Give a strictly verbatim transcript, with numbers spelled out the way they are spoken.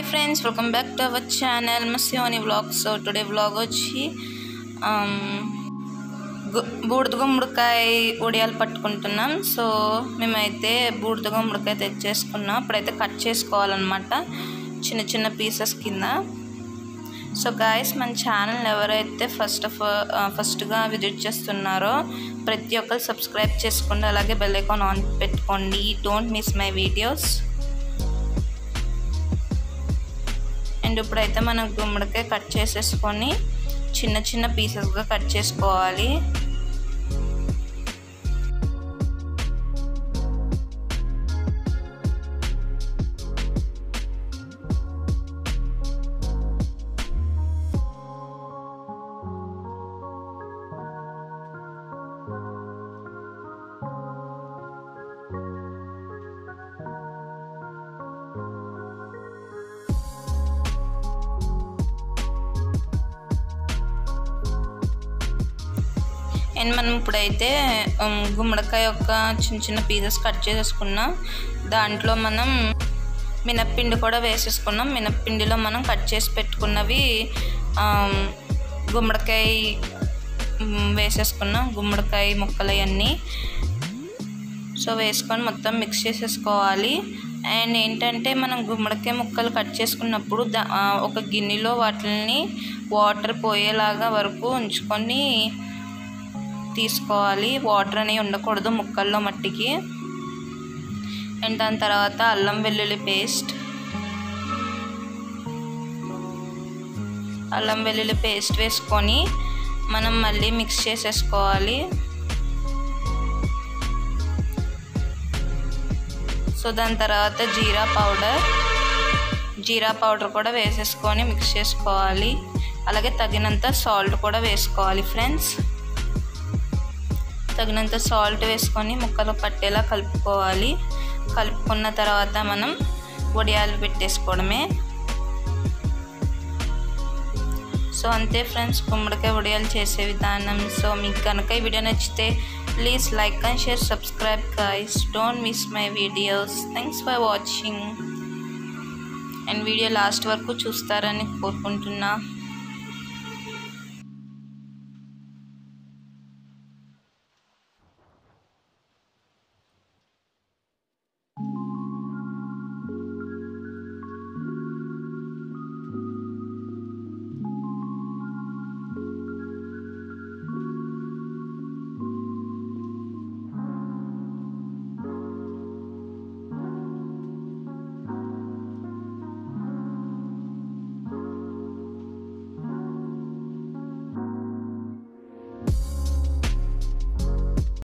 Hi friends, welcome back to our channel Masioni Vlogs. So today vlog వచ్చి బూడిద గుమ్మడికాయ ఉడియాలు పట్టుకుంటున్నాం. So మేమైతే బూడిద గుమ్మడికాయ తెచ్చేసుకున్నాం. ఇప్పుడైతే కట్ చేసుకోవాలన్నమాట చిన్న చిన్న పీసెస్ కింద. సో గాయస్, మన ఛానల్ ఎవరైతే ఫస్ట్ ఆఫ్ ఫస్ట్గా విజిట్ చేస్తున్నారో ప్రతి ఒక్కరు సబ్స్క్రైబ్ చేసుకోండి, అలాగే బెల్ ఐకాన్ ఆన్ పెట్టుకోండి. Don't miss my videos. And ఇప్పుడైతే మనం గుమ్మడికాయ కట్ చేసేసుకొని చిన్న చిన్న పీసెస్గా కట్ చేసుకోవాలి. అండ్ మనం ఇప్పుడైతే గుమ్మడికాయ యొక్క చిన్న చిన్న పీసెస్ కట్ చేసేసుకున్నాం. దాంట్లో మనం మినప్పిండి కూడా వేసేసుకున్నాం. మినప్పిండిలో మనం కట్ చేసి పెట్టుకున్నవి గుమ్మడికాయ వేసేసుకున్నాం, గుమ్మడికాయ ముక్కలు అన్నీ. సో వేసుకొని మొత్తం మిక్స్ చేసేసుకోవాలి. అండ్ ఏంటంటే మనం గుమ్మడికాయ ముక్కలు కట్ చేసుకున్నప్పుడు ఒక గిన్నెలో వాటిని వాటర్ పోయేలాగా వరకు ఉంచుకొని తీసుకోవాలి. వాటర్ అనేవి ఉండకూడదు ముక్కల్లో మట్టికి. అండ్ దాని తర్వాత అల్లం వెల్లుల్లి పేస్ట్ అల్లం వెల్లుల్లి పేస్ట్ వేసుకొని మనం మళ్ళీ మిక్స్ చేసేసుకోవాలి. సో దాని తర్వాత జీరా పౌడర్ జీరా పౌడర్ కూడా వేసేసుకొని మిక్స్ చేసుకోవాలి. అలాగే తగినంత సాల్ట్ కూడా వేసుకోవాలి ఫ్రెండ్స్. తగినంత సాల్ట్ వేసుకొని ముక్కలు పట్టేలా కలుపుకోవాలి. కలుపుకున్న తర్వాత మనం వడియాలు పెట్టేసుకోవడమే. సో అంతే ఫ్రెండ్స్, గుమ్మడికాయ వడియాలు చేసే విధానం. సో మీకు కనుక ఈ వీడియో నచ్చితే please like and share, subscribe guys. Don't miss my videos. Thanks for watching. And video last వరకు చూస్తారని కోరుకుంటున్నా.